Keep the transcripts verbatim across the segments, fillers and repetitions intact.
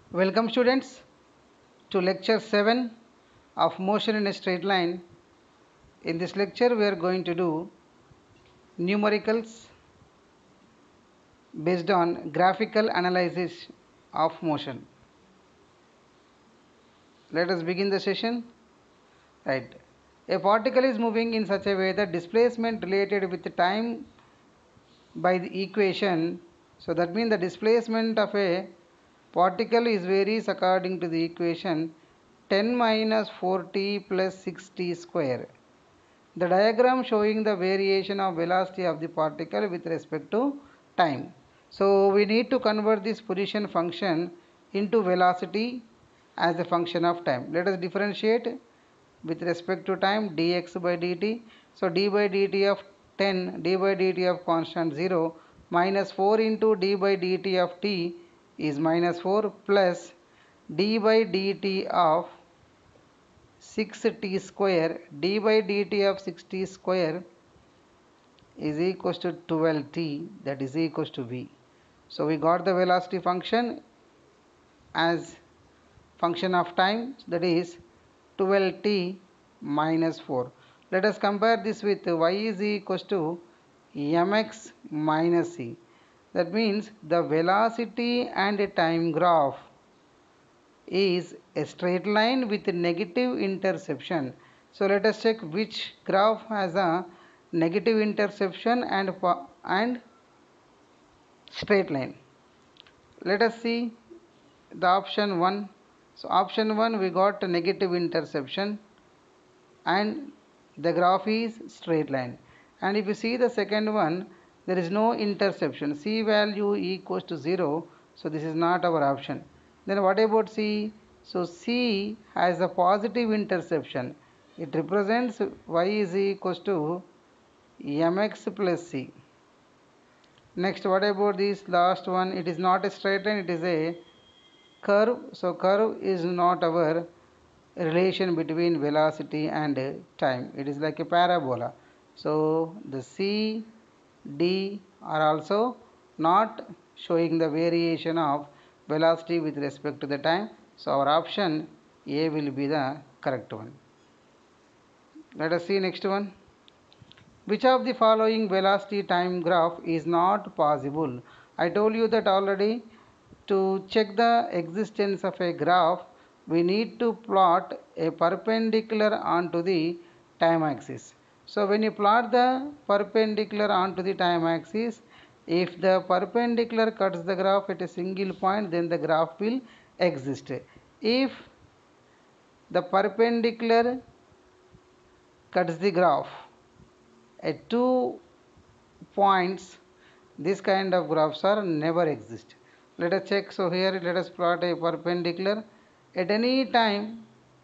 Welcome students to lecture seven of motion in a straight line. In this lecture we are going to do numericals based on graphical analysis of motion. Let us begin the session. Right. A particle is moving in such a way that displacement related with time by the equation. So that means the displacement of a particle is varies according to the equation ten minus four t plus six t square. The diagram showing the variation of velocity of the particle with respect to time. So we need to convert this position function into velocity as a function of time. Let us differentiate with respect to time dx by dt. So d by dt of ten, d by dt of constant zero minus four into d by dt of t is minus four plus d by dt of six t square, d by dt of six t square is equals to twelve t, that is equals to v. So we got the velocity function as function of time, that is twelve t minus four. Let us compare this with y is equals to mx minus c. That means the velocity and a time graph is a straight line with negative interception. So let us check which graph has a negative interception and and straight line. Let us see the option one. So option one we got a negative interception and the graph is straight line. And if you see the second one, there is no interception, c value equals to zero, so this is not our option. Then what about c? So c has a positive interception, it represents y is equals to mx plus c. Next, what about this last one? It is not a straight line, it is a curve. So curve is not our relation between velocity and time, it is like a parabola. So the c, d are also not showing the variation of velocity with respect to the time. So our option A will be the correct one. Let us see next one. Which of the following velocity time graph is not possible? I told you that already. To check the existence of a graph, we need to plot a perpendicular onto the time axis. So when you plot the perpendicular onto the time axis, if the perpendicular cuts the graph at a single point, then the graph will exist. If the perpendicular cuts the graph at two points, this kind of graphs are never exist. Let us check. So here let us plot a perpendicular. At any time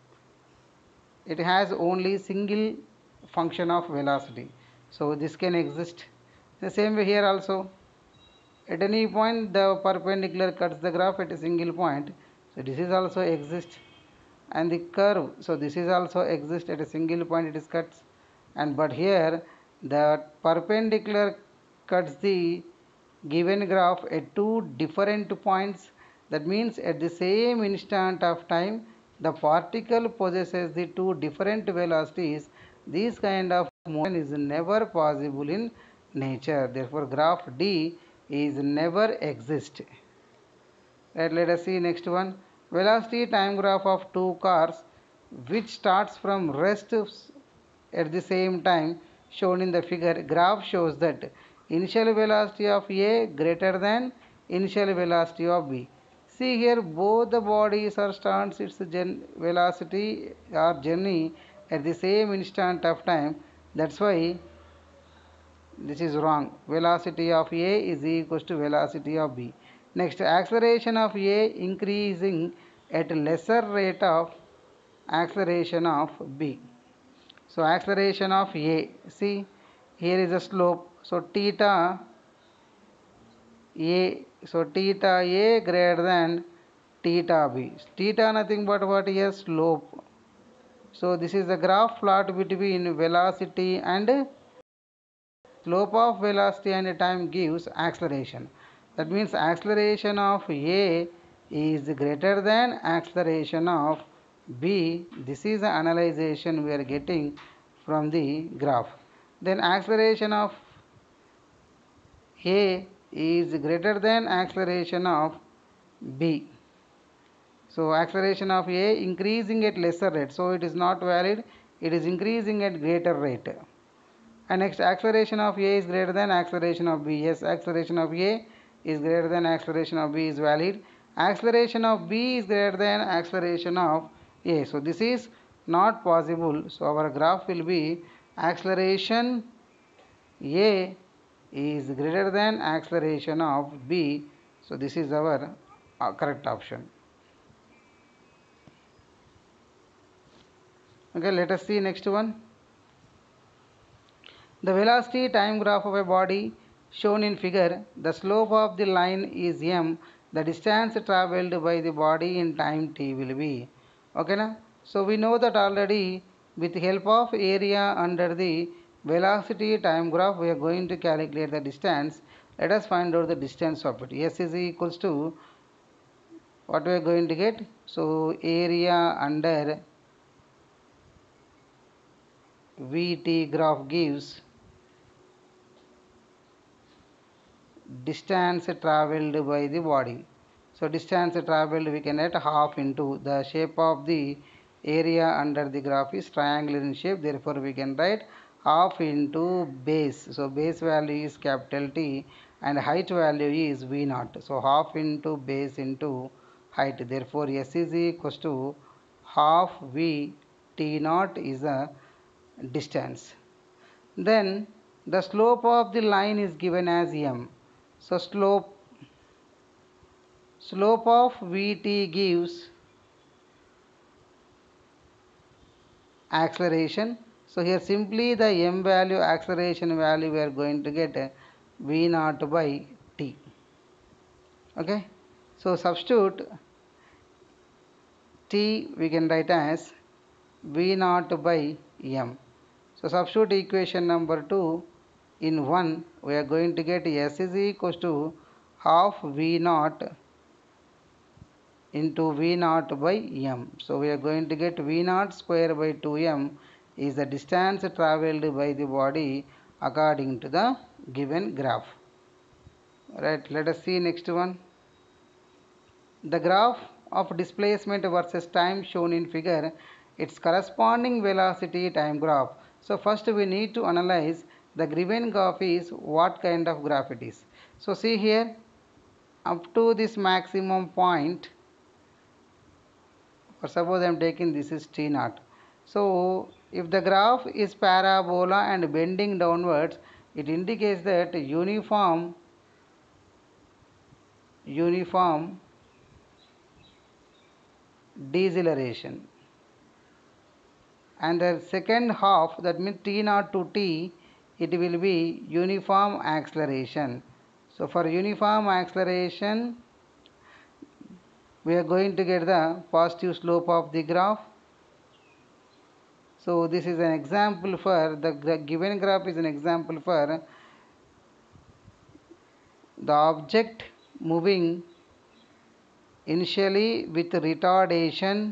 it has only single function of velocity, so this can exist. The same way here also, at any point the perpendicular cuts the graph at a single point, so this is also exist. And the curve, so this is also exist, at a single point it is cuts. And but here the perpendicular cuts the given graph at two different points. That means at the same instant of time the particle possesses the two different velocities. This kind of motion is never possible in nature, therefore graph D is never exist. Right, let us see next one. Velocity time graph of two cars which starts from rest at the same time shown in the figure. Graph shows that initial velocity of A greater than initial velocity of B. See here, both the bodies are starts its velocity or journey at the same instant of time. That's why this is wrong. Velocity of A is equals to velocity of B. Next, acceleration of A increasing at lesser rate of acceleration of B. So acceleration of A, see here is a slope, so theta A, so theta A greater than theta B. Theta nothing but what is slope. So this is the graph plot between velocity and slope of velocity and time gives acceleration. That means acceleration of A is greater than acceleration of b. This is the analyzation we are getting from the graph. Then acceleration of a is greater than acceleration of b. So acceleration of a increasing at lesser rate, so it is not valid, it is increasing at greater rate. And next, acceleration of a is greater than acceleration of b. Yes, acceleration of a is greater than acceleration of b is valid. Acceleration of b is greater than acceleration of a. So this is not possible. So our graph will be acceleration a is greater than acceleration of b. So this is our uh, correct option. Okay, let us see next one. The velocity time graph of a body shown in figure. The slope of the line is m. The distance travelled by the body in time t will be. Okay, na? So we know that already. With the help of area under the velocity time graph, we are going to calculate the distance. Let us find out the distance of it. S is equals to what we are going to get. So area under Vt graph gives distance travelled by the body. So distance travelled we can write half into the shape of the area under the graph is triangular in shape, therefore we can write half into base. So base value is capital T and height value is V naught. So half into base into height, therefore S is equals to half V T naught is a distance. Then the slope of the line is given as m. So slope slope of Vt gives acceleration. So here simply the m value, acceleration value, we are going to get V naught by t. Okay. So substitute t we can write as V naught by m. So substitute equation number two in one, we are going to get S is equals to half V naught into V naught by m. So we are going to get V naught square by two m is the distance travelled by the body according to the given graph. Right, let us see next one. The graph of displacement versus time shown in figure, its corresponding velocity time graph. So first we need to analyze the given graph is what kind of graph it is. So see here, up to this maximum point, or suppose I am taking this is T naught. So if the graph is parabola and bending downwards, it indicates that uniform uniform deceleration. And the second half, that means T naught to T, it will be uniform acceleration. So for uniform acceleration, we are going to get the positive slope of the graph. So this is an example for the given graph is an example for the object moving initially with retardation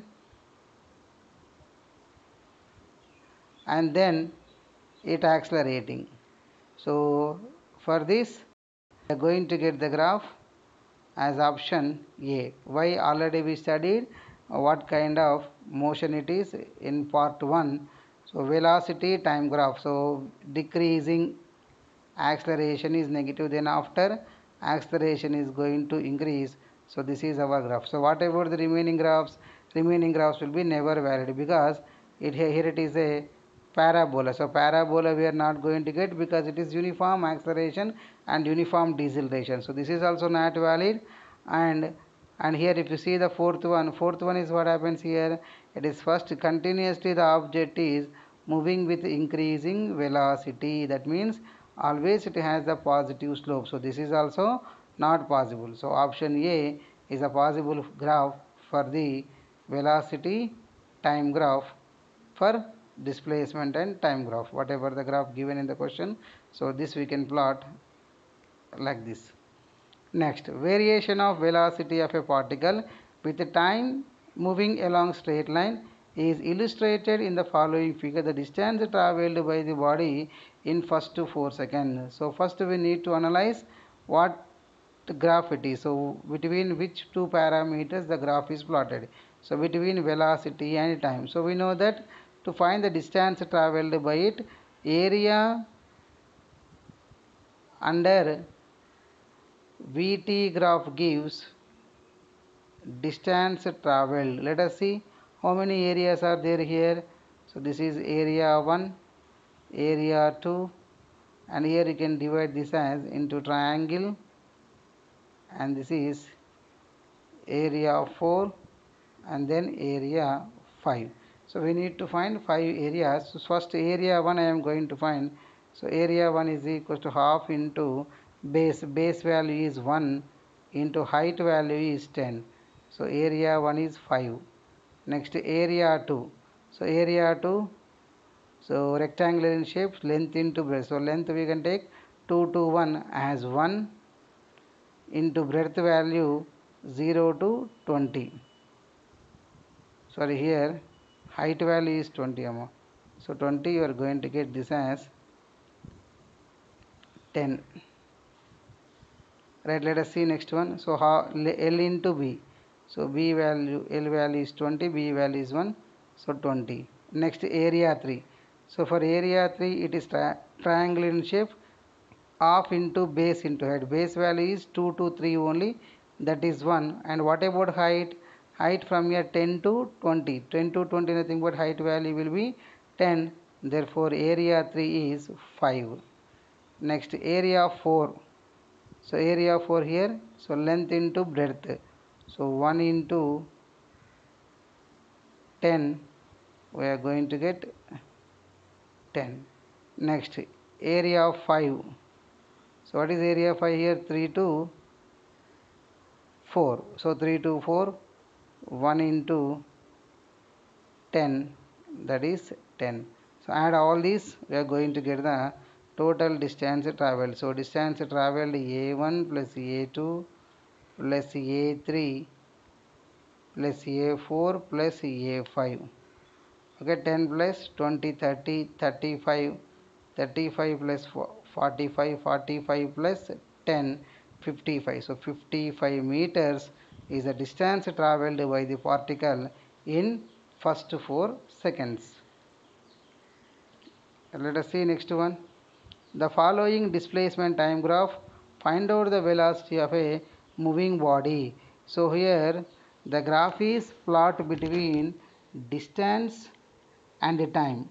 and then it accelerating. So for this we are going to get the graph as option A. Why? Already we studied what kind of motion it is in part one. So velocity time graph. So decreasing acceleration is negative, then after acceleration is going to increase. So this is our graph. So what about the remaining graphs? Remaining graphs will be never valid because it here it is a parabola. So parabola we are not going to get because it is uniform acceleration and uniform deceleration. So this is also not valid. And and here if you see the fourth one, fourth one is what happens here. It is first continuously the object is moving with increasing velocity. That means always it has the positive slope. So this is also not possible. So option A is a possible graph for the velocity time graph for displacement and time graph, whatever the graph given in the question. So this we can plot like this. Next, variation of velocity of a particle with the time moving along straight line is illustrated in the following figure. The distance travelled by the body in first to four seconds. So first we need to analyze what graph it is. So between which two parameters the graph is plotted. So between velocity and time. So we know that to find the distance travelled by it, area under V T graph gives distance travelled. Let us see how many areas are there here. So this is area one, area two, and here you can divide this as into triangle, and this is area four and then area five. So we need to find five areas. So first area one I am going to find. So area one is equal to half into base. Base value is one into height value is ten. So area one is five. Next area two. So area two, so rectangular in shape, length into breadth. So length we can take two to one as one into breadth value zero to twenty. Sorry, here height value is twenty. So twenty, you are going to get this as ten. Right, let us see next one. So how L into B. So B value, L value is twenty, B value is one. So twenty. Next area three. So for area three it is tri triangle in shape, half into base into height. Base value is two to three only, that is one. And what about height? Height from here ten to twenty. ten to twenty, nothing but height value will be ten. Therefore area three is five. Next area four. So area four here, so length into breadth. So one into ten, we are going to get ten. Next area of five. So what is area five here? three to four. So three to four, one into ten, that is ten. So add all these, we are going to get the total distance travelled. So distance travelled A one plus A two plus A three plus A four plus A five. Okay, ten plus twenty, thirty, thirty-five, thirty-five plus forty-five, forty-five plus ten, fifty-five. So fifty-five meters is the distance travelled by the particle in first four seconds. Let us see next one. The following displacement time graph, find out the velocity of a moving body. So here the graph is plot between distance and time.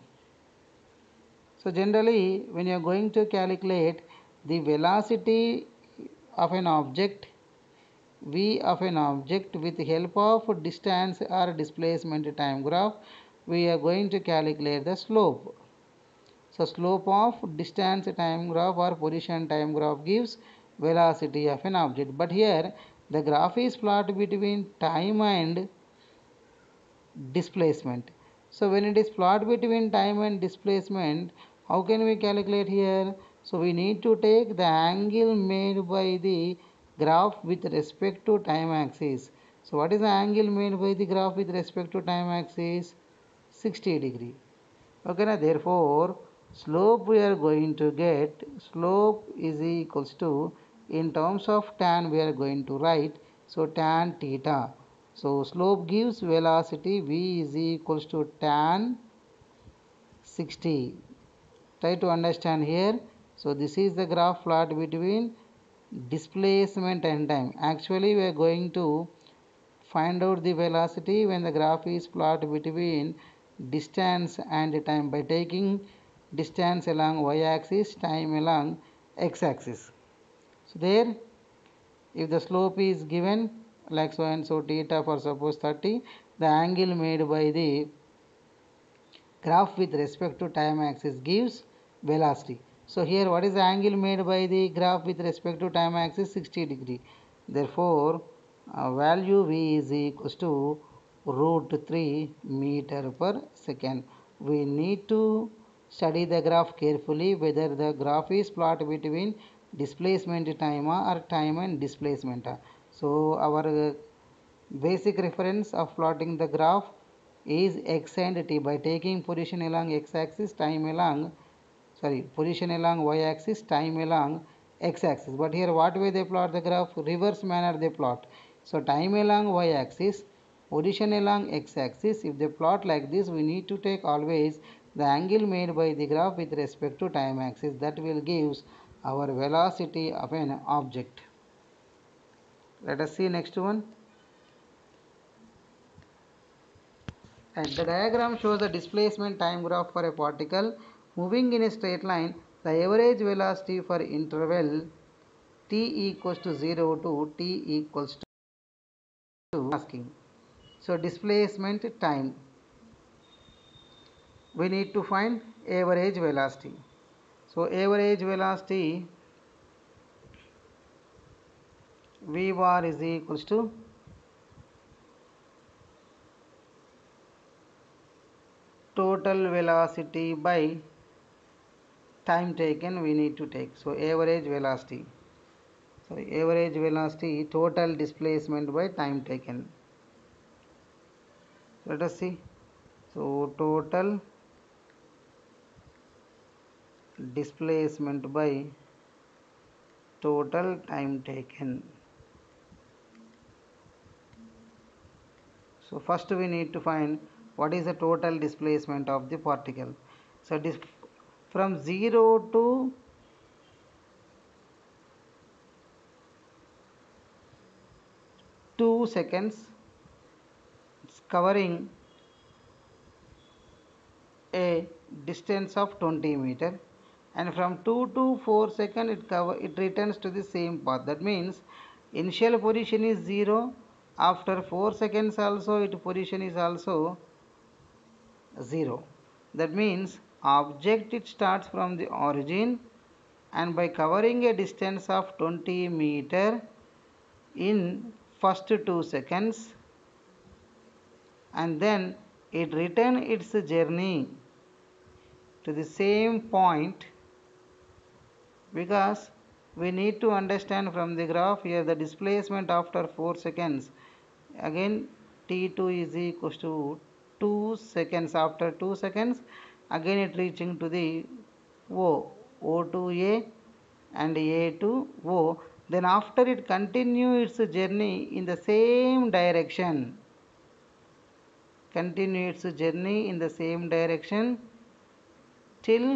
So generally when you are going to calculate the velocity of an object, v of an object with the help of distance or displacement time graph, we are going to calculate the slope. So slope of distance time graph or position time graph gives velocity of an object. But here the graph is plotted between time and displacement. So when it is plotted between time and displacement, how can we calculate here? So we need to take the angle made by the graph with respect to time axis. So what is the angle made by the graph with respect to time axis? sixty degree. Okay, now therefore slope we are going to get, slope is equals to, in terms of tan we are going to write, so tan theta. So slope gives velocity, v is equals to tan sixty. Try to understand here. So this is the graph plot between displacement and time. Actually we are going to find out the velocity when the graph is plotted between distance and time by taking distance along y-axis, time along x-axis. So there, if the slope is given like so and so theta for suppose thirty, the angle made by the graph with respect to time axis gives velocity. So here what is the angle made by the graph with respect to time axis? sixty degree. Therefore uh, value v is equals to root three meter per second. We need to study the graph carefully, whether the graph is plotted between displacement time or time and displacement. So our uh, basic reference of plotting the graph is x and t. By taking position along x-axis, time along sorry position along y-axis, time along x-axis. But here what way they plot the graph? Reverse manner they plot. So time along y-axis, position along x-axis. If they plot like this, we need to take always the angle made by the graph with respect to time axis. That will gives our velocity of an object. Let us see next one. And the diagram shows the displacement time graph for a particle moving in a straight line. The average velocity for interval t equals to zero to t equals to asking. So displacement time, we need to find average velocity. So average velocity v bar is equals to total velocity by time taken, we need to take. So average velocity, sorry average velocity total displacement by time taken. Let us see. So total displacement by total time taken. So first we need to find what is the total displacement of the particle. So this from zero to two seconds, it's covering a distance of twenty meter, and from two to four seconds it cover it returns to the same path. That means initial position is zero, after four seconds also its position is also zero. That means object it starts from the origin, and by covering a distance of twenty meter in first two seconds, and then it return its journey to the same point, because we need to understand from the graph here the displacement after four seconds. Again t two is equals to two seconds. After two seconds again it reaching to the O, O to A and A to O. Then after it continue its journey in the same direction, continue its journey in the same direction till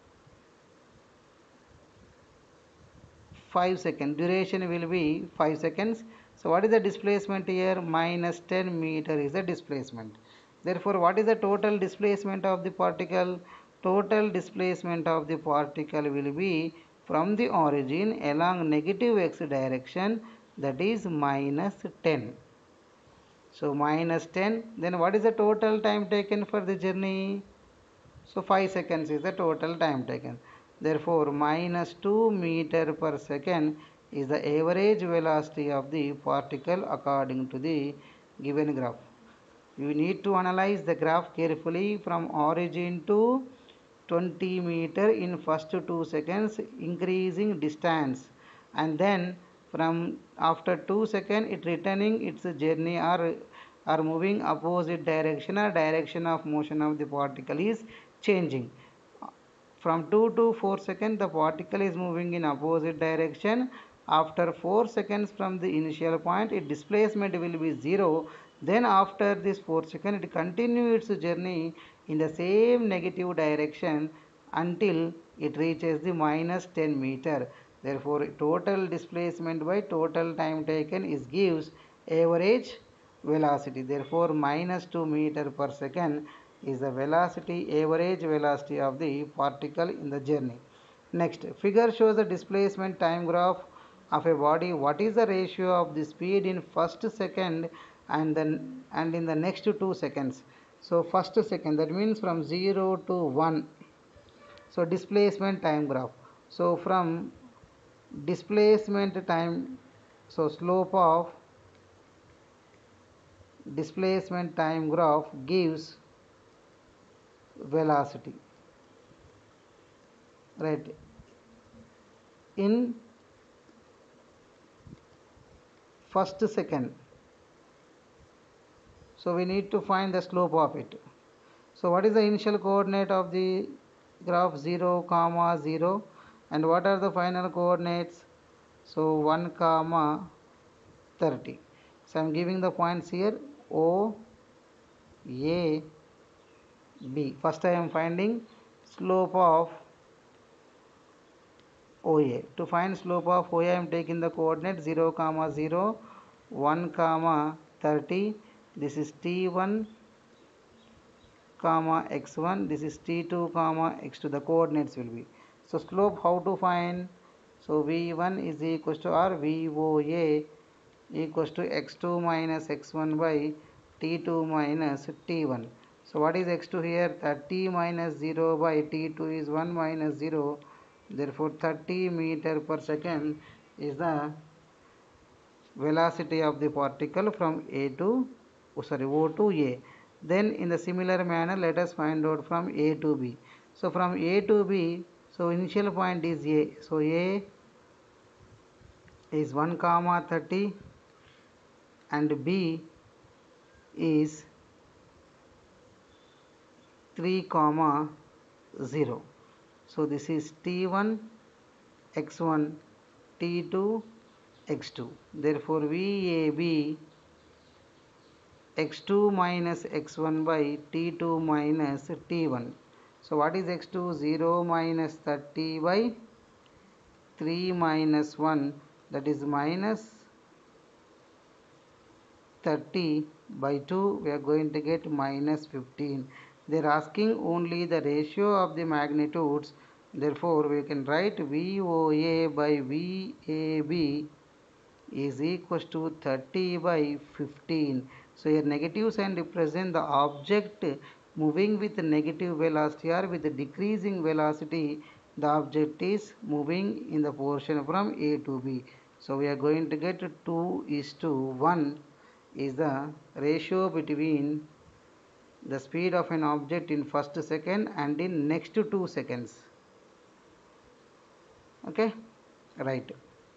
five seconds. Duration will be five seconds. So what is the displacement here? Minus ten meter is the displacement. Therefore what is the total displacement of the particle? Total displacement of the particle will be from the origin along negative x direction, that is minus ten. So minus ten. Then what is the total time taken for the journey? So five seconds is the total time taken. Therefore minus two meter per second is the average velocity of the particle according to the given graph. You need to analyze the graph carefully from origin to twenty meter in first two seconds increasing distance, and then from after two seconds it returning its journey or or moving opposite direction, or direction of motion of the particle is changing. From two to four seconds the particle is moving in opposite direction. After four seconds from the initial point its displacement will be zero. Then after this four seconds it continues its journey in the same negative direction until it reaches the minus ten meter. Therefore total displacement by total time taken is gives average velocity. Therefore minus two meter per second is the velocity, average velocity of the particle in the journey. Next figure shows the displacement time graph of a body. What is the ratio of the speed in first second and then and in the next two seconds? So first second, that means from zero to one. So displacement time graph. So from displacement time, so slope of displacement time graph gives velocity, right? In first second. So we need to find the slope of it. So what is the initial coordinate of the graph? zero comma zero, and what are the final coordinates? So one comma thirty. So I am giving the points here O, A, B. First I am finding slope of O A. To find slope of O A, I am taking the coordinate zero comma zero, one comma thirty. This is T one comma x one, this is T two comma x two. The coordinates will be. So slope how to find? So V one is equals to or V O A equals to x two minus x one by T two minus T one. So what is x two here? thirty minus zero by T two is one minus zero. Therefore thirty meter per second is the velocity of the particle from A to oh, sorry O to A. Then in the similar manner let us find out from A to B. So from A to B, so initial point is A. So A is one comma thirty and B is three comma zero. So this is T one x one, T two x two. Therefore V A B x two minus x one by T two minus T one. So what is x two? zero minus thirty by three minus one, that is minus thirty by two, we are going to get minus fifteen. They are asking only the ratio of the magnitudes. Therefore we can write V O A by V A B is equals to thirty by fifteen. So here negative sign represent the object moving with negative velocity or with decreasing velocity. The object is moving in the portion from A to B. So we are going to get two is to one is the ratio between the speed of an object in first second and in next two seconds. Okay, right.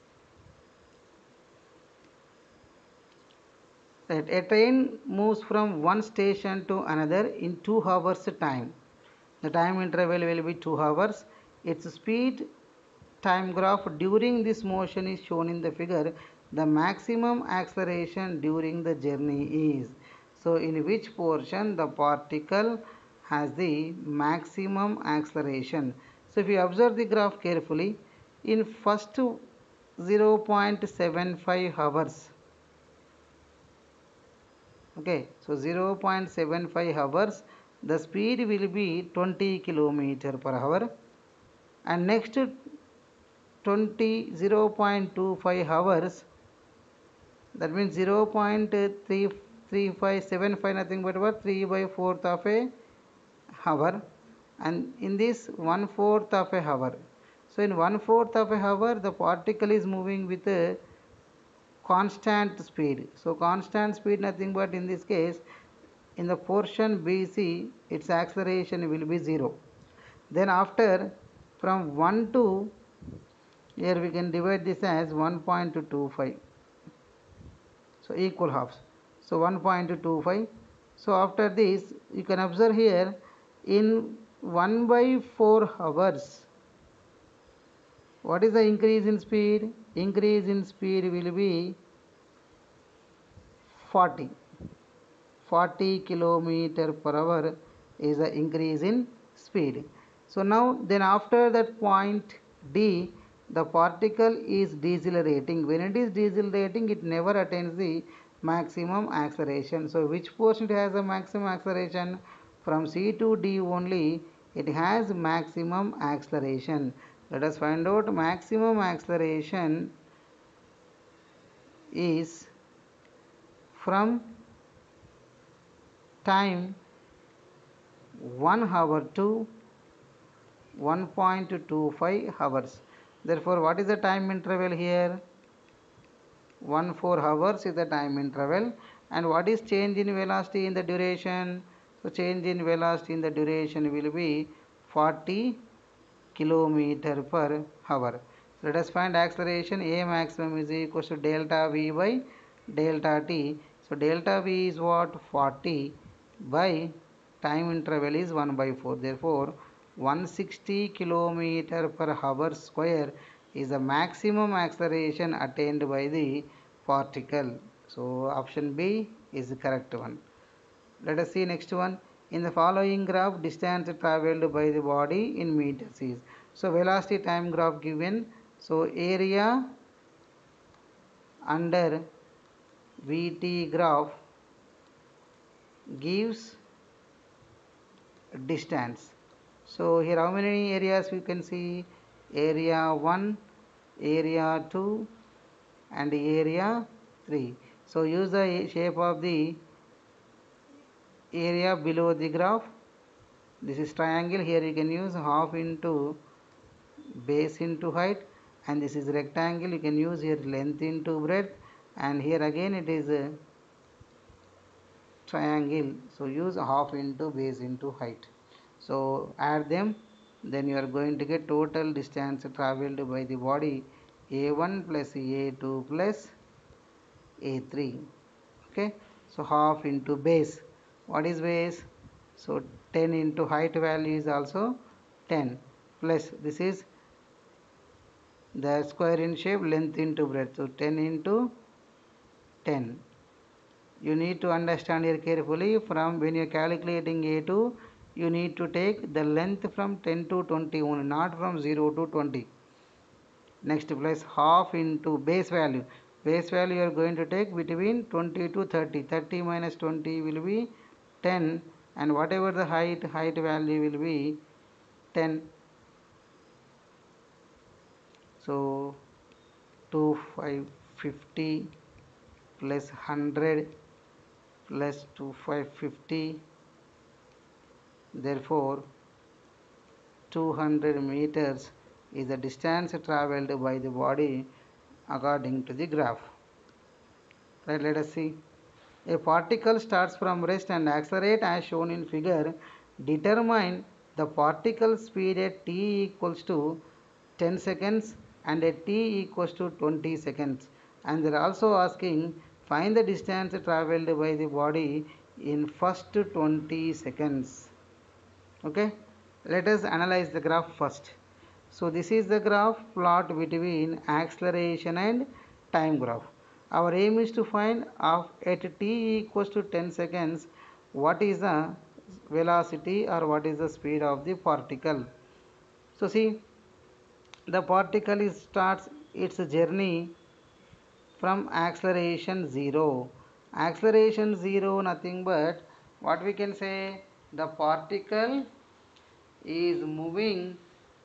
Right. A train moves from one station to another in two hours time. The time interval will be two hours. Its speed time graph during this motion is shown in the figure. The maximum acceleration during the journey is. So in which portion the particle has the maximum acceleration? So if you observe the graph carefully, in first zero point seven five hours, okay, so zero point seven five hours, the speed will be twenty kilometer per hour, and next twenty zero point two five hours, that means zero point three three five seven five, nothing but about three by fourth of a hour, and in this one fourth of a hour. So in one fourth of a hour the particle is moving with a constant speed. So constant speed nothing but in this case in the portion B C its acceleration will be zero. Then after from one to, here we can divide this as one point two five, so equal halves, so one point two five. So after this you can observe here in one by four hours, what is the increase in speed? Increase in speed will be forty. forty kilometer per hour is the increase in speed. So now then after that point D, the particle is decelerating. When it is decelerating, it never attains the maximum acceleration. So which portion it has a maximum acceleration? From C to D only it has maximum acceleration. Let us find out maximum acceleration is from time one hour to one point two five hours. Therefore what is the time interval here? one four hours is the time interval. And what is change in velocity in the duration? So change in velocity in the duration will be forty kilometer per hour. So let us find acceleration. A maximum is equals to delta V by delta t. So delta v is what? forty by time interval is one by four. Therefore, one hundred sixty kilometer per hour square is the maximum acceleration attained by the particle. So option B is the correct one. Let us see next one. In the following graph, distance travelled by the body in meters is. So velocity time graph given. So area under V T graph gives distance. So here how many areas we can see? Area one, area two and area three. So use the shape of the area below the graph. This is triangle. Here you can use half into base into height, and this is rectangle. You can use here length into breadth, and here again it is a triangle. So use half into base into height. So add them, then you are going to get total distance travelled by the body a one plus a two plus a three. Okay, so half into base. What is base? So ten into height value is also ten, plus this is the square in shape, length into breadth. So ten into ten. You need to understand here carefully. From when you are calculating a two, you need to take the length from ten to twenty only, not from zero to twenty. Next, plus half into base value. Base value you are going to take between twenty to thirty. thirty minus twenty will be ten, and whatever the height, height value will be ten. So two five fifty plus one hundred plus two five fifty, therefore two hundred meters is the distance travelled by the body according to the graph. Right, let us see. A particle starts from rest and accelerates as shown in figure. Determine the particle speed at t equals to ten seconds and at t equals to twenty seconds. And they are also asking find the distance travelled by the body in first twenty seconds. Okay, let us analyze the graph first. So this is the graph plot between acceleration and time graph. Our aim is to find of at t equals to ten seconds what is the velocity or what is the speed of the particle. So see, the particle is starts its journey from acceleration zero. Acceleration zero nothing but what we can say, the particle is moving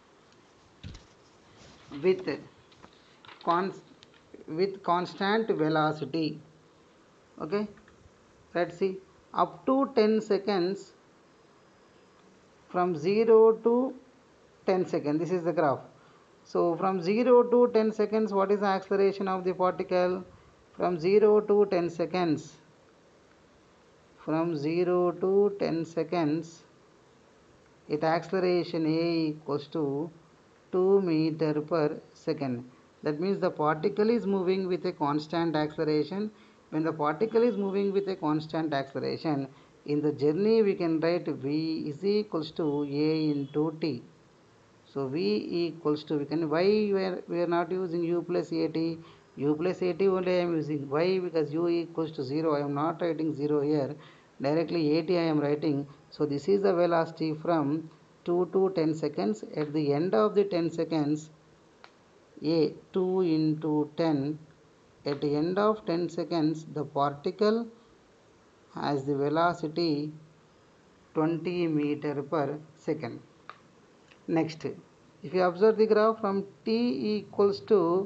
with const with constant velocity. Okay, let's see, up to ten seconds, from zero to ten seconds. This is the graph. So from zero to ten seconds, what is the acceleration of the particle? From zero to ten seconds, from zero to ten seconds, its acceleration a equals to two meter per second. That means the particle is moving with a constant acceleration. When the particle is moving with a constant acceleration, in the journey we can write v is equals to a into t. So v equals to, we can, why we are, we are not using u plus at? U plus at only I am using. Why? Because u equals to zero. I am not writing zero here. Directly at I am writing. So this is the velocity from two to ten seconds. At the end of the ten seconds, a two into ten, at the end of ten seconds the particle has the velocity twenty meter per second. Next, if you observe the graph, from t equals to,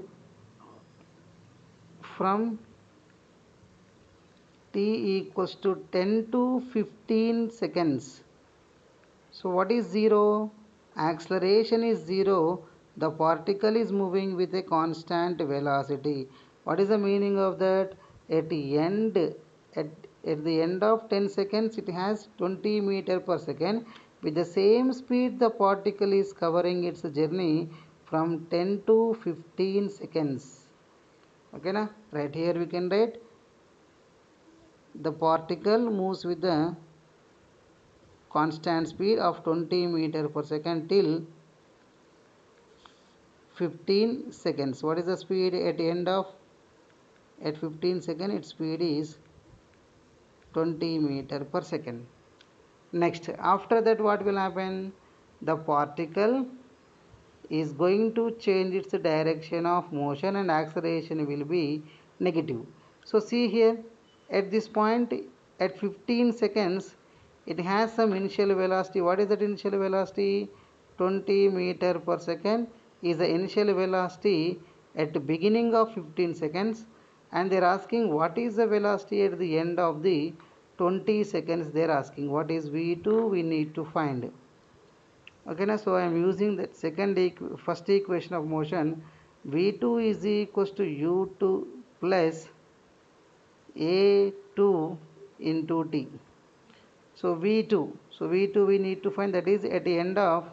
from t equals to ten to fifteen seconds. So what is zero? Acceleration is zero. The particle is moving with a constant velocity. What is the meaning of that? At the end, at, at the end of ten seconds, it has twenty meter per second. With the same speed, the particle is covering its journey from ten to fifteen seconds. Okay, na? Right here we can write the particle moves with the constant speed of twenty meter per second till fifteen seconds. What is the speed at the end of at fifteen seconds? Its speed is twenty meter per second. Next, after that what will happen? The particle is going to change its direction of motion and acceleration will be negative. So see here, at this point at fifteen seconds it has some initial velocity. What is that initial velocity? twenty meter per second is the initial velocity at the beginning of fifteen seconds, and they are asking what is the velocity at the end of the twenty seconds. They are asking what is v two, we need to find. Okay, now so I am using that second equ first equation of motion. v two is equals to u two plus a two into t. So v two, so v two we need to find, that is at the end of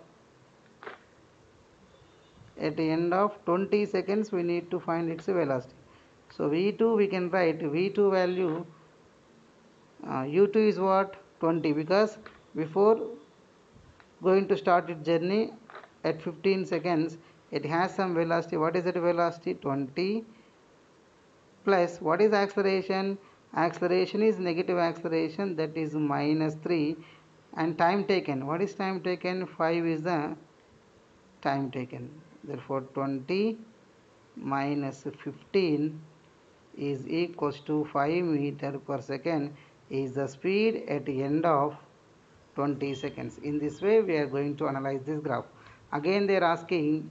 at the end of twenty seconds we need to find its velocity. So v two we can write v two value, uh, u two is what? twenty, because before going to start its journey at fifteen seconds it has some velocity. What is that velocity? twenty plus what is acceleration? Acceleration is negative acceleration, that is minus three, and time taken, what is time taken? five is the time taken. Therefore twenty minus fifteen is equals to five meter per second is the speed at the end of twenty seconds. In this way we are going to analyze this graph. Again they are asking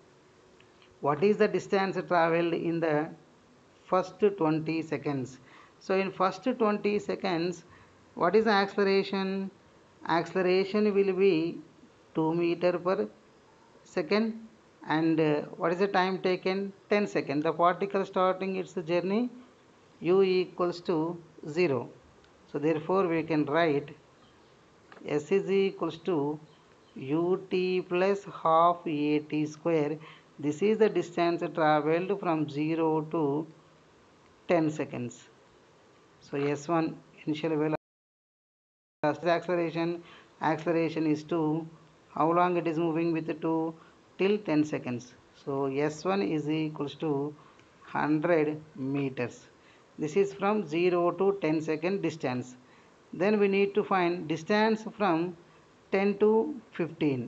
what is the distance traveled in the first twenty seconds. So in first twenty seconds what is the acceleration? Acceleration will be two meter per second, and uh, what is the time taken? ten seconds. The particle starting its journey, u equals to zero. So therefore we can write s is equals to ut plus half at square. This is the distance travelled from zero to ten seconds. So s one initial velocity, acceleration, acceleration is two. How long it is moving with two? Till ten seconds. So s one is equals to one hundred meters. This is from zero to ten second distance. Then we need to find distance from ten to fifteen.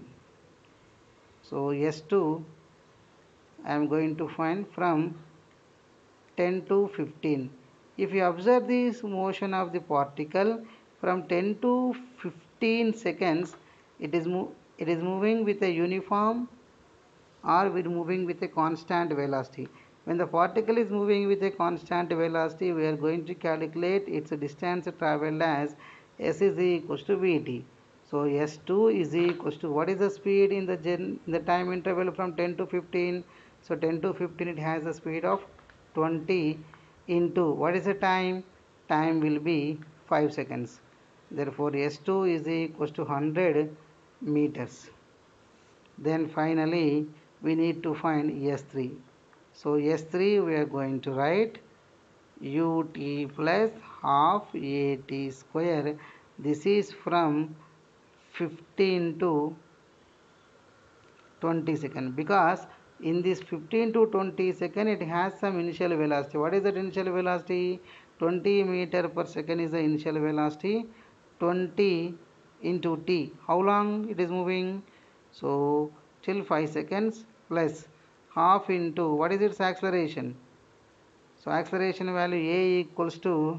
So s two I am going to find from ten to fifteen. If you observe this motion of the particle from ten to fifteen seconds, it is it is moving with a uniform or with moving with a constant velocity. When the particle is moving with a constant velocity, we are going to calculate its distance travelled as s is equals to vt. So s two is equals to, what is the speed in the in the time interval from ten to fifteen? So ten to fifteen it has a speed of twenty into, what is the time? Time will be five seconds. Therefore s two is equals to one hundred meters. Then finally we need to find s three. So s three we are going to write ut plus half at square. This is from fifteen to twenty second, because in this fifteen to twenty second it has some initial velocity. What is that initial velocity? twenty meter per second is the initial velocity. twenty into t, how long it is moving? So till five seconds plus half into, what is its acceleration? So acceleration value a equals to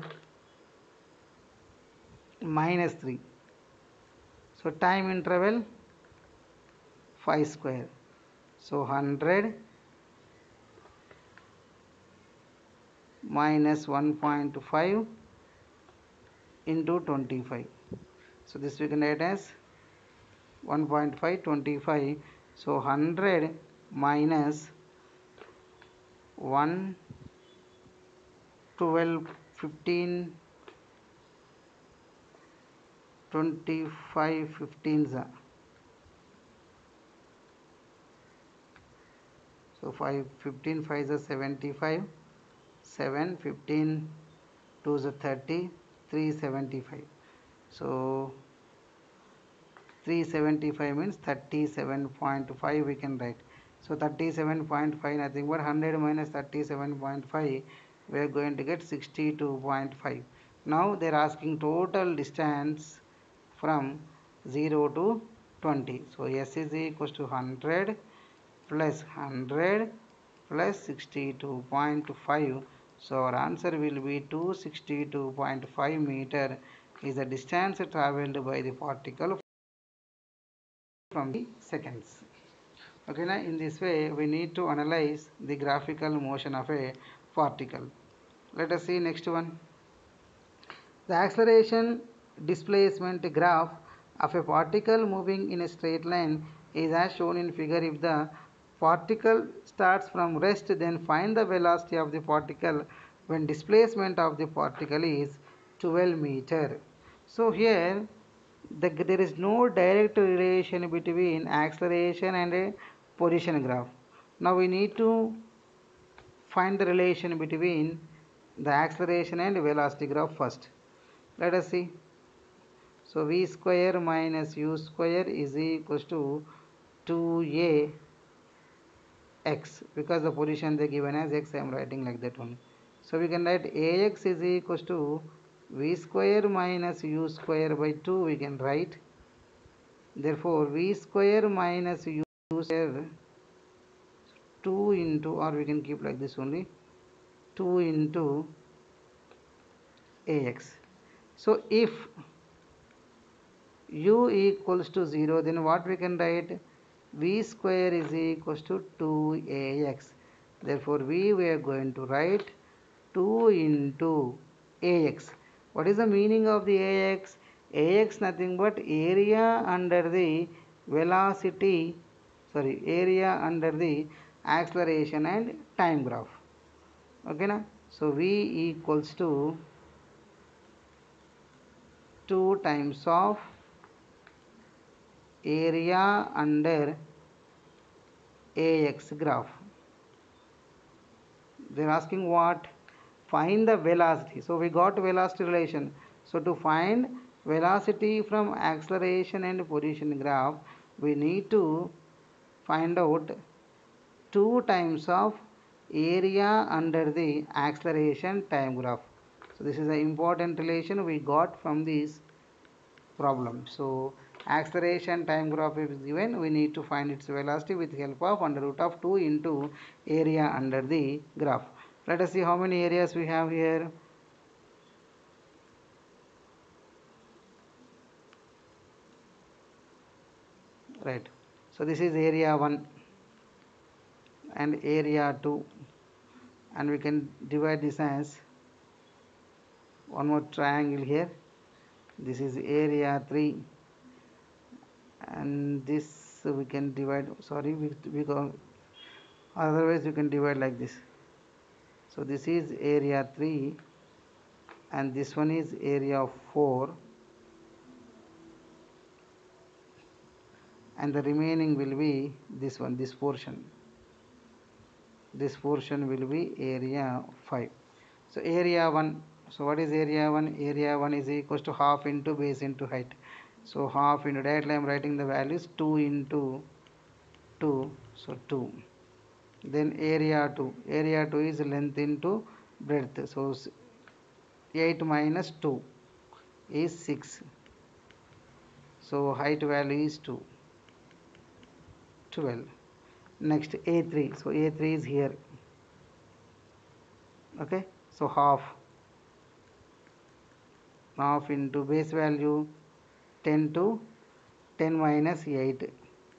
minus three. So time interval five square. So one hundred minus one point five into twenty-five. So this we can write as one point five, twenty-five. So one hundred minus one, twelve, fifteen, twenty-five, fifteen. So five, fifteen, five is seventy-five, seven, fifteen, two is thirty, three seventy-five. So three seventy-five means thirty-seven point five we can write. So thirty-seven point five nothing but one hundred minus thirty-seven point five, we are going to get sixty-two point five. Now they are asking total distance from zero to twenty. So S is equals to one hundred plus one hundred plus sixty-two point five. So our answer will be two hundred sixty-two point five meter is the distance travelled by the particle from the seconds. Okay, now in this way we need to analyze the graphical motion of a particle. Let us see next one. The acceleration displacement graph of a particle moving in a straight line is as shown in figure. If the particle starts from rest, then find the velocity of the particle when displacement of the particle is twelve meter. So here the, there is no direct relation between acceleration and a position graph. Now we need to find the relation between the acceleration and velocity graph first. Let us see. So v square minus u square is equals to two a x, because the position they given as x, I am writing like that one. So we can write ax is equals to v square minus u square by two, we can write. Therefore v square minus u square two into, or we can keep like this only, two into ax. So if u equals to zero, then what we can write? V square is equals to two a x. Therefore v, we are going to write two into ax. What is the meaning of the ax? Ax nothing but area under the velocity, sorry, area under the acceleration and time graph. Okay na? So v equals to two times of area under ax graph. They are asking what? Find the velocity. So we got velocity relation. So to find velocity from acceleration and position graph, we need to find out two times of area under the acceleration time graph. So this is an important relation we got from this problem. So acceleration time graph is given, we need to find its velocity with help of under root of two into area under the graph. Let us see how many areas we have here. Right. So this is area one and area two, and we can divide this as one more triangle here. This is area three, and this we can divide, sorry, we, we go, otherwise you can divide like this. So this is area three and this one is area four, and the remaining will be this one, this portion. This portion will be area five. So area one, so what is area one? Area one is equals to half into base into height. So half into, directly I am writing the values, two into two, so two. Then area two, area two is length into breadth. So eight minus two is six. So height value is two, twelve. Next A three, so A three is here. Okay, so half, half into base value ten to ten minus eight,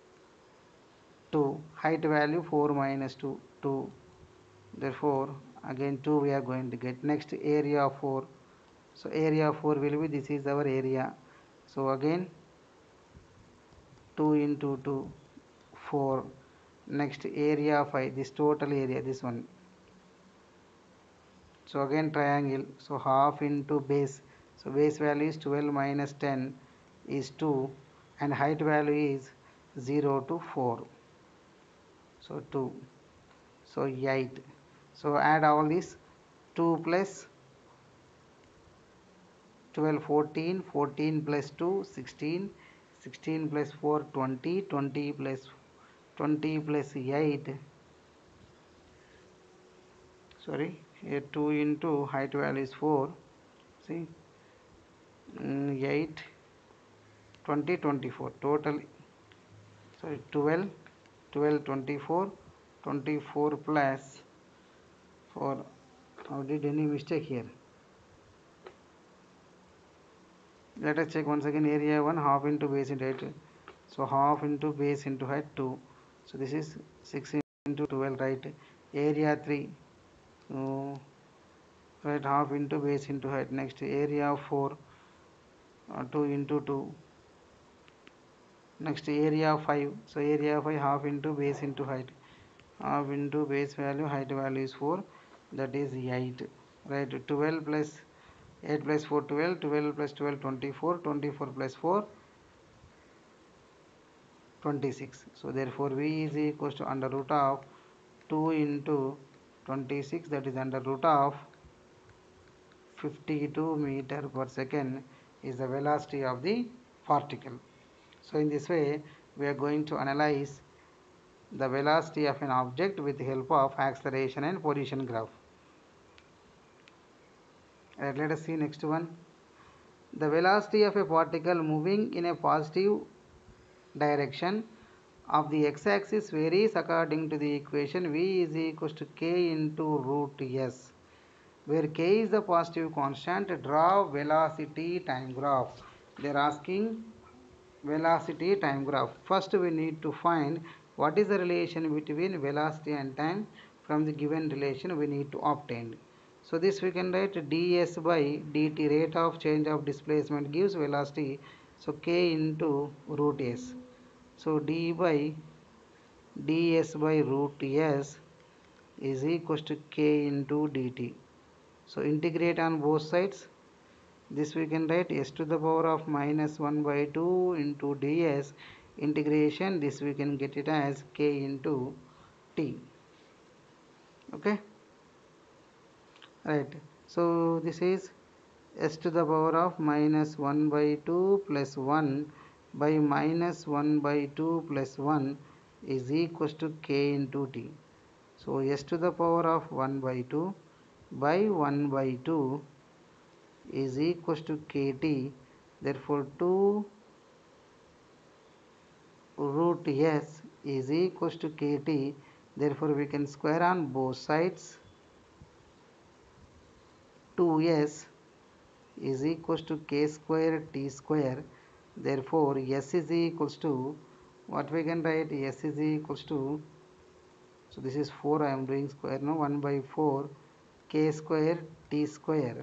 two, height value four minus two, two. Therefore again two we are going to get. Next area four, so area four will be, this is our area. So again two into two, four. Next area five, this total area, this one. So again triangle, so half into base, so base value is twelve minus ten is two, and height value is zero to four, so two, so eight. So add all this, two plus twelve, fourteen, fourteen plus two, sixteen, sixteen plus four, twenty, twenty plus twenty plus eight, sorry, here two into height value is four, see, mm, eight, twenty, twenty-four, total, sorry, twelve, twelve, twenty-four, twenty-four plus four, how did any mistake here? Let us check once again. Area one, half into base into height, so half into base into height two, so this is six into twelve, right? Area three, so right, half into base into height. Next area four, uh, two into two. Next area five, so area five, half into base into height, half into base value, height value is four, that is eight, right? twelve plus eight plus four, twelve, twelve plus twelve, twenty-four, twenty-four plus four, twenty-six. So therefore V is equals to under root of two into twenty-six, that is under root of fifty-two meter per second is the velocity of the particle. So in this way we are going to analyze the velocity of an object with the help of acceleration and position graph. Right, let us see next one. The velocity of a particle moving in a positive direction of the x-axis varies according to the equation V is equals to k into root s, where k is the positive constant. Draw velocity time graph. They are asking velocity time graph. First we need to find what is the relation between velocity and time. From the given relation we need to obtain. So this we can write ds by dt, rate of change of displacement gives velocity, so k into root s. So d by ds by root s is equals to k into dt. So integrate on both sides. This we can write s to the power of minus one by two into ds integration. This we can get it as k into t. Okay, right. So this is s to the power of minus one by two plus one by minus one by two plus one is equals to k into t. So s to the power of one by two by one by two is equals to kt. Therefore two root s is equals to kt. Therefore we can square on both sides. two s is equals to k square t square. Therefore s is equals to, what we can write, s is equals to, so this is four, I am doing square now, one by four k square t square.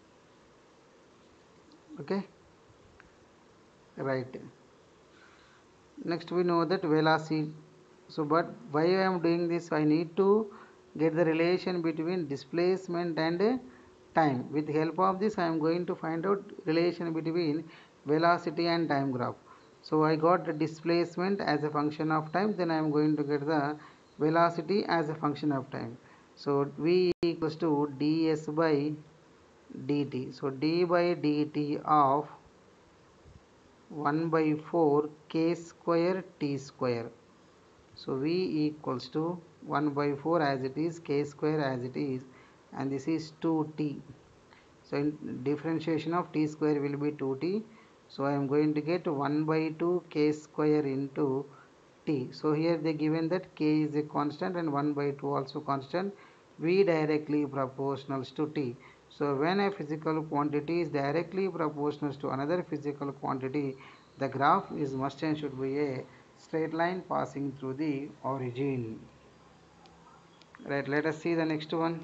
Okay, right. Next we know that velocity. So but why I am doing this, I need to get the relation between displacement and time. With the help of this I am going to find out relation between velocity and time graph. So I got the displacement as a function of time, then I am going to get the velocity as a function of time. So V equals to ds by dt. So d by dt of one by four k square t square. So V equals to one by four as it is, k square as it is, and this is two t. So in differentiation of t square will be two t. So I am going to get one by two k square into t. So here they given that k is a constant and one by two also constant. V directly proportionals to t. So when a physical quantity is directly proportional to another physical quantity, the graph is must and should be a straight line passing through the origin. Right, let us see the next one.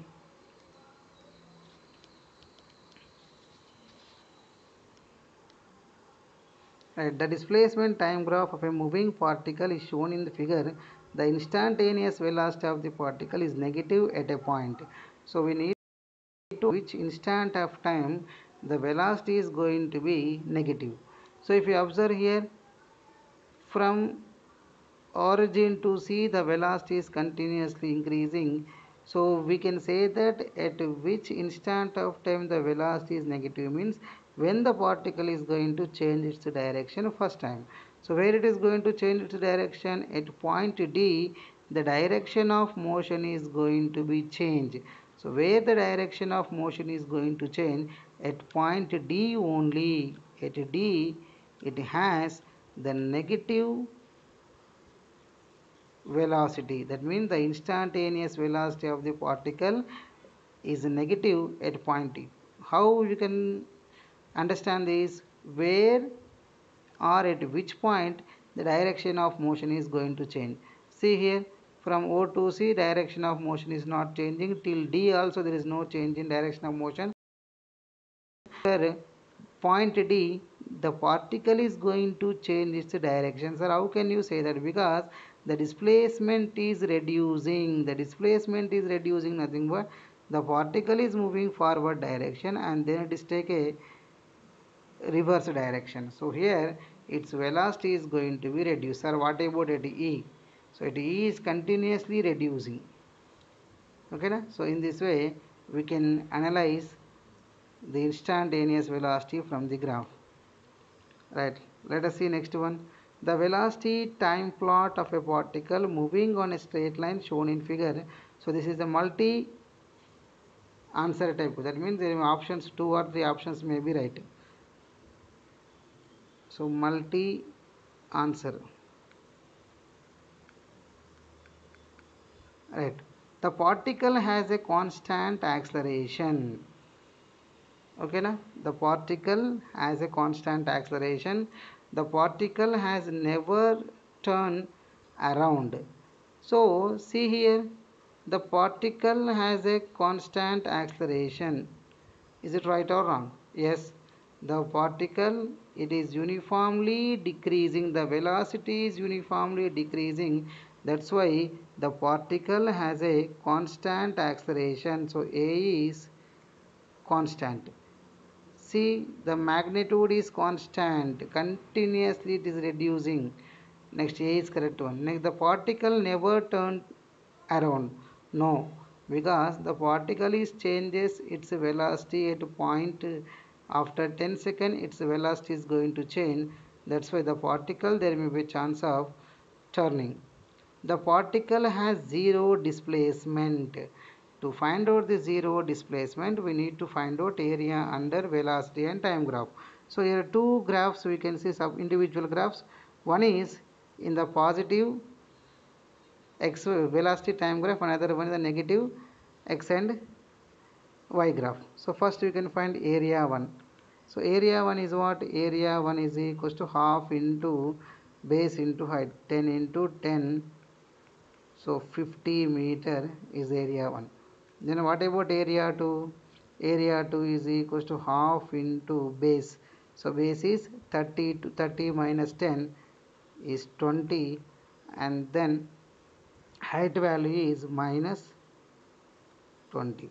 Right, the displacement time graph of a moving particle is shown in the figure. The instantaneous velocity of the particle is negative at a point. So we need to which instant of time the velocity is going to be negative. So if you observe here, from origin to C the velocity is continuously increasing. So we can say that at which instant of time the velocity is negative means when the particle is going to change its direction first time. So where it is going to change its direction? At point D, the direction of motion is going to be changed. So where the direction of motion is going to change? At point D only. At D, it has the negative velocity. That means the instantaneous velocity of the particle is negative at point D. How you can understand this? Where or at which point the direction of motion is going to change? See here, from O to C, direction of motion is not changing. Till D also there is no change in direction of motion. Here, point D, the particle is going to change its direction. Sir, how can you say that? Because the displacement is reducing. The displacement is reducing nothing but the particle is moving forward direction and then it is take a reverse direction. So here its velocity is going to be reduced. Sir, what about at E? So at E is continuously reducing. Okay, na? So in this way we can analyze the instantaneous velocity from the graph. Right, let us see next one. The velocity time plot of a particle moving on a straight line shown in figure. So this is the multi answer type. That means there are options, two or three options may be right. So multi answer. Right. The particle has a constant acceleration. Okay, na? The particle has a constant acceleration. The particle has never turned around. So see here, the particle has a constant acceleration. Is it right or wrong? Yes. The particle, it is uniformly decreasing. The velocity is uniformly decreasing. That's why the particle has a constant acceleration. So A is constant. See, the magnitude is constant. Continuously it is reducing. Next, A is correct one. Next, the particle never turned around. No, because the particle is changes its velocity at a point. After ten seconds, its velocity is going to change. That's why the particle, there may be a chance of turning. The particle has zero displacement. To find out the zero displacement, we need to find out area under velocity and time graph. So here are two graphs we can see, sub individual graphs. One is in the positive x velocity time graph, another one is the negative x and y graph. So first we can find area one. So area one is what? Area one is equals to half into base into height, ten into ten. So fifty meter is area one. Then what about area two? Area two is equals to half into base. So base is thirty to thirty minus ten is twenty, and then height value is minus twenty.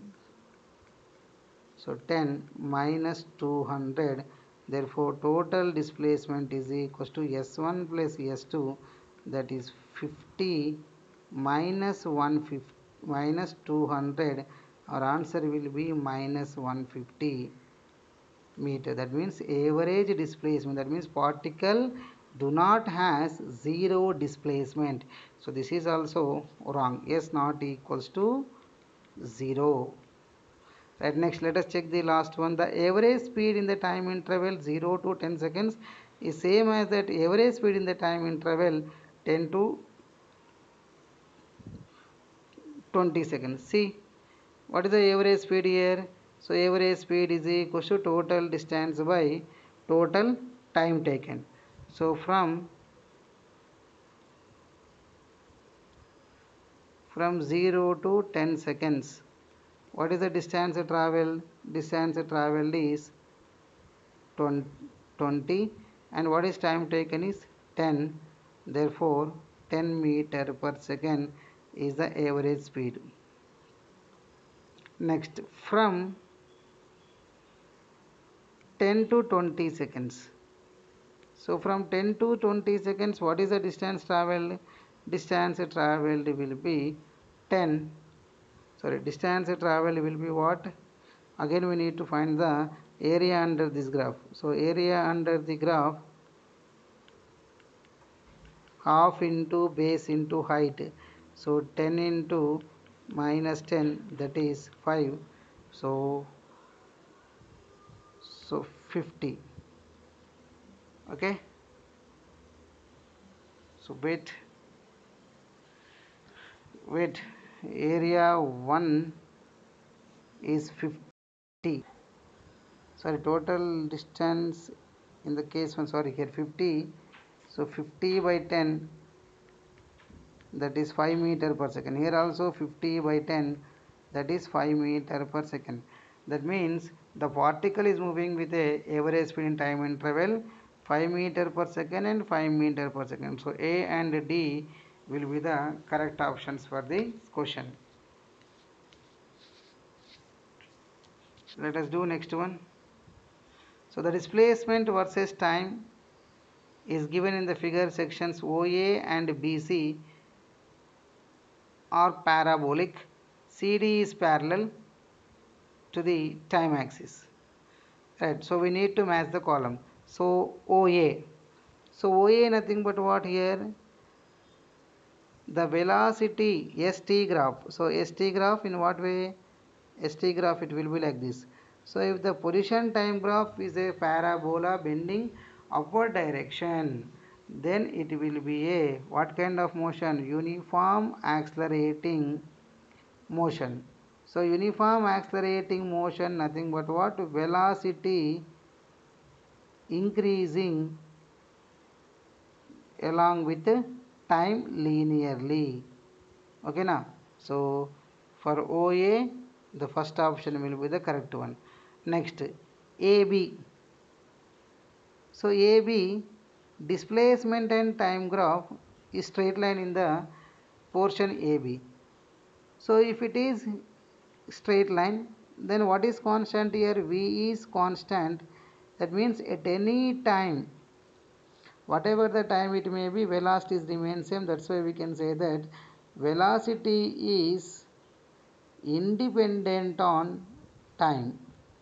So ten minus two hundred. Therefore total displacement is equals to S one plus S two, that is fifty minus one hundred fifty minus two hundred. Our answer will be minus one hundred fifty meter. That means average displacement. That means particle do not has zero displacement. So this is also wrong. S not equals to zero. Right, next let us check the last one. The average speed in the time interval zero to ten seconds is same as that average speed in the time interval ten to twenty seconds. See, what is the average speed here? So average speed is equal to total distance by total time taken. So from from zero to ten seconds, what is the distance traveled? Distance traveled is twenty, and what is time taken is ten. Therefore ten meter per second is the average speed. Next, from ten to twenty seconds. So from ten to twenty seconds, what is the distance traveled? Distance traveled will be ten. Sorry, distance traveled will be what? Again we need to find the area under this graph. So area under the graph, half into base into height. So ten into minus ten, that is five. So so fifty. Okay. So wait, wait. Area one is fifty. Sorry, total distance in the case one. Sorry, here fifty. So fifty by ten, that is five meter per second. Here also fifty by ten, that is five meter per second. That means the particle is moving with a average speed in time interval five meter per second and five meter per second. So A and D will be the correct options for the question. Let us do next one. So the displacement versus time is given in the figure. Sections O A and B C are parabolic. C D is parallel to the time axis. Right, so we need to match the column. So O A. So O A nothing but what here? The velocity st graph. So st graph in what way? St graph it will be like this. So if the position time graph is a parabola bending upward direction, then it will be a what kind of motion? Uniform accelerating motion. So uniform accelerating motion nothing but what? Velocity increasing along with time linearly. Okay now. So for O A, the first option will be the correct one. Next, A B. So A B, displacement and time graph is straight line in the portion A B. So if it is straight line, then what is constant here? V is constant. That means at any time, whatever the time it may be, velocity remains same. That's why we can say that velocity is independent on time.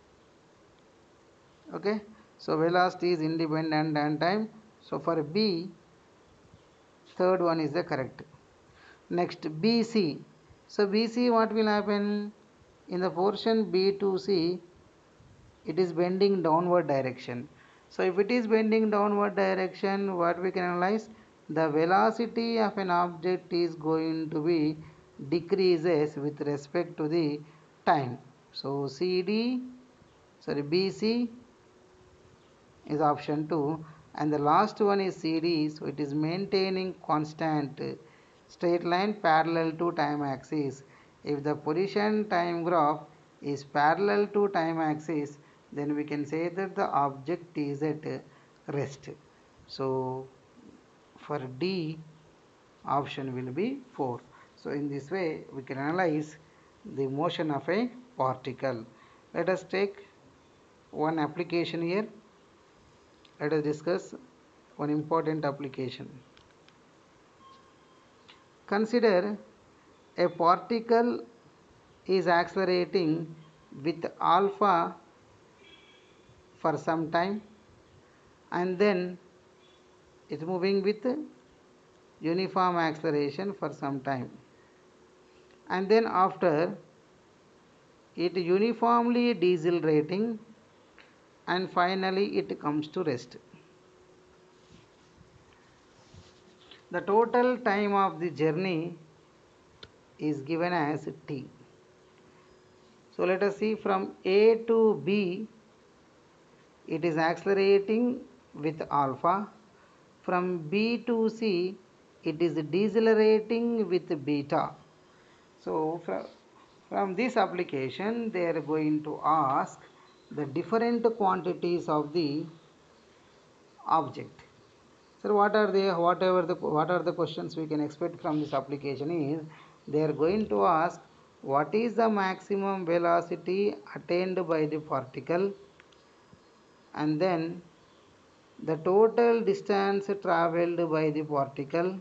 Okay, so velocity is independent on time. So for B, third one is the correct. Next, B C. So B C, what will happen? In the portion B to C, it is bending downward direction. So if it is bending downward direction, what we can analyze? The velocity of an object is going to be decreases with respect to the time. So C D, sorry B C is option two, and the last one is C D. So it is maintaining constant straight line parallel to time axis. If the position time graph is parallel to time axis, then we can say that the object is at rest. So for D, option will be four. So in this way we can analyze the motion of a particle. Let us take one application here. Let us discuss one important application. Consider a particle is accelerating with alpha for some time, and then it's moving with uniform acceleration for some time, and then after it uniformly decelerating, and finally it comes to rest. The total time of the journey is given as t. So let us see, from A to B it is accelerating with alpha. From B to C it is decelerating with beta. So from this application they are going to ask the different quantities of the object. So what are they? Whatever the what are the questions we can expect from this application is, they are going to ask what is the maximum velocity attained by the particle, and then the total distance travelled by the particle.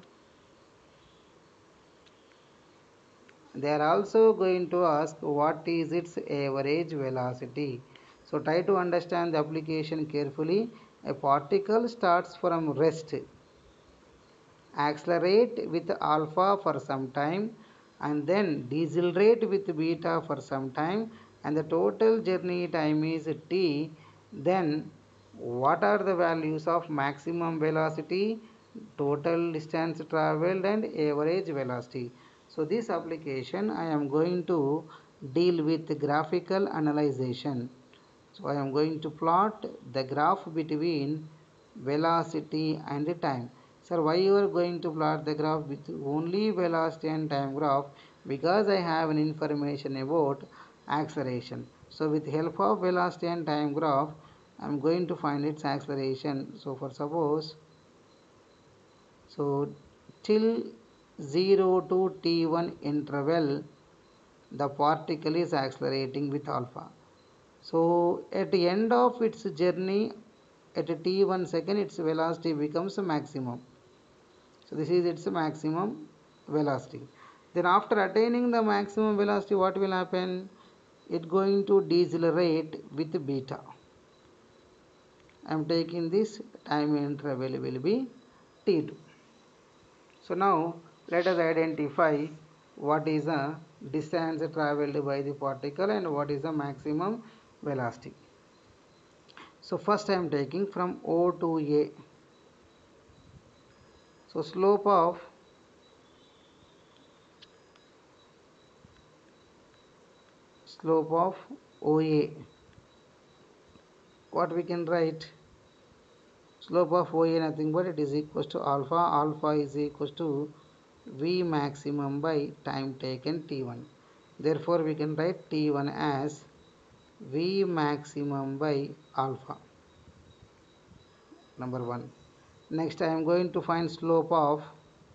They are also going to ask what is its average velocity. So try to understand the application carefully. A particle starts from rest, accelerate with alpha for some time, and then decelerate with beta for some time, and the total journey time is t. Then what are the values of maximum velocity, total distance traveled, and average velocity? So this application I am going to deal with graphical analyzation. So I am going to plot the graph between velocity and time. Sir, why you are going to plot the graph with only velocity and time graph? Because I have an information about acceleration. So with help of velocity and time graph, I am going to find its acceleration. So for suppose, so till zero to t one interval, the particle is accelerating with alpha. So at the end of its journey at t one second, its velocity becomes maximum. So this is its maximum velocity. Then after attaining the maximum velocity, what will happen? It going to decelerate with beta. I am taking this time interval will be t two. So now let us identify what is the distance traveled by the particle and what is the maximum velocity. So first I am taking from O to A. So slope of slope of O A. What we can write? Slope of O A nothing but it is equals to alpha. Alpha is equals to V maximum by time taken T one. Therefore we can write T one as V maximum by alpha. Number one. Next I am going to find slope of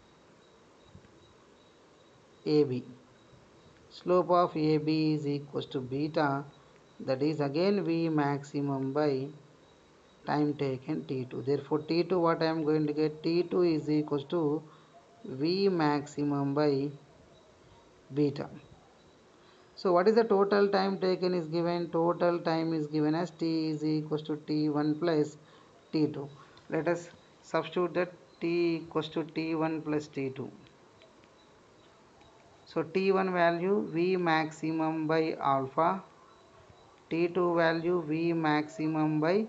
A B. Slope of A B is equals to beta, that is again V maximum by time taken T two. Therefore T two what I am going to get? T two is equals to V maximum by beta. So what is the total time taken is given? Total time is given as T is equals to T one plus T two. Let us substitute that T equals to T one plus T two. So T one value V maximum by alpha, T two value V maximum by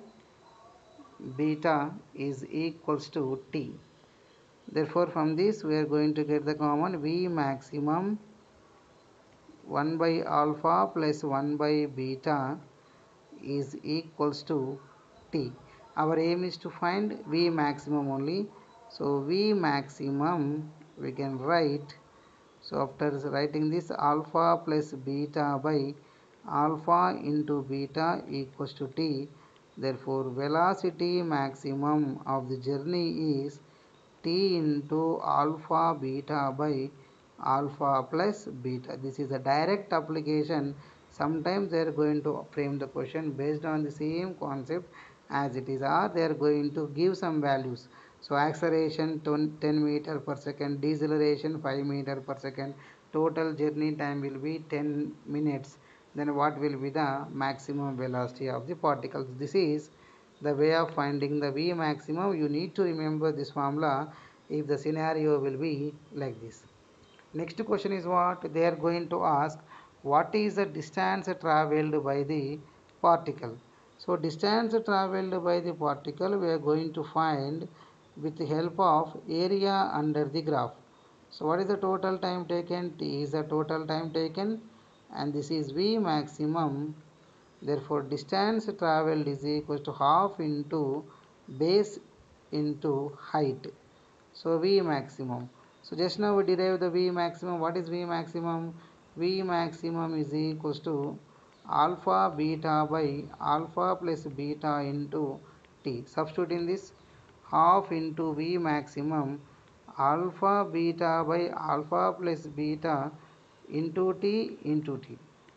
beta is equals to T. Therefore from this we are going to get the common V maximum one by alpha plus one by beta is equals to T. Our aim is to find V maximum only. So V maximum we can write, so after writing this, alpha plus beta by alpha into beta equals to T. Therefore velocity maximum of the journey is T into alpha beta by alpha plus beta. This is a direct application. Sometimes they are going to frame the question based on the same concept as it is, or they are going to give some values. So acceleration ten meter per second, deceleration five meter per second, total journey time will be ten minutes. Then what will be the maximum velocity of the particles? This is the way of finding the V maximum. You need to remember this formula if the scenario will be like this. Next question is what? They are going to ask what is the distance travelled by the particle. So distance travelled by the particle we are going to find with the help of area under the graph. So what is the total time taken? T is the total time taken and this is V maximum. Therefore distance travelled is equal to half into base into height. So V maximum. So just now we derived the V maximum. What is V maximum? V maximum is equals to alpha beta by alpha plus beta into T. Substituting this, half into V maximum alpha beta by alpha plus beta into T into T.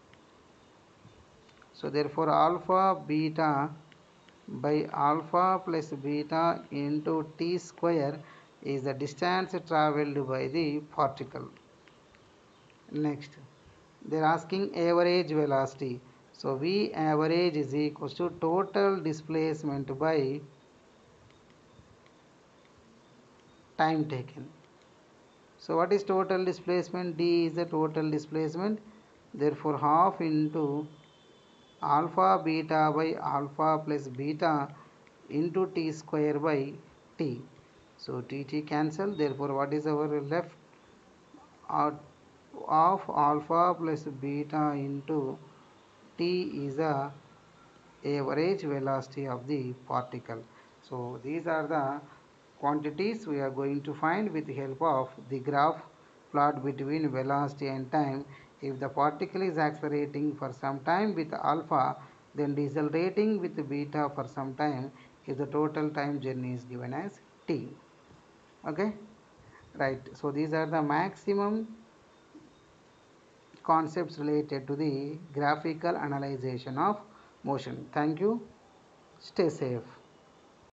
So therefore alpha beta by alpha plus beta into T square is the distance travelled by the particle. Next, they are asking average velocity. So V average is equals to total displacement by time taken. So what is total displacement? D is the total displacement. Therefore half into alpha beta by alpha plus beta into t square by t. So tt cancel. Therefore what is our left? Of alpha plus beta into t is the average velocity of the particle. So these are the quantities we are going to find with the help of the graph plot between velocity and time. If the particle is accelerating for some time with alpha, then decelerating with beta for some time if the total time journey is given as t. Okay, right. So these are the maximum concepts related to the graphical analyzation of motion. Thank you. Stay safe.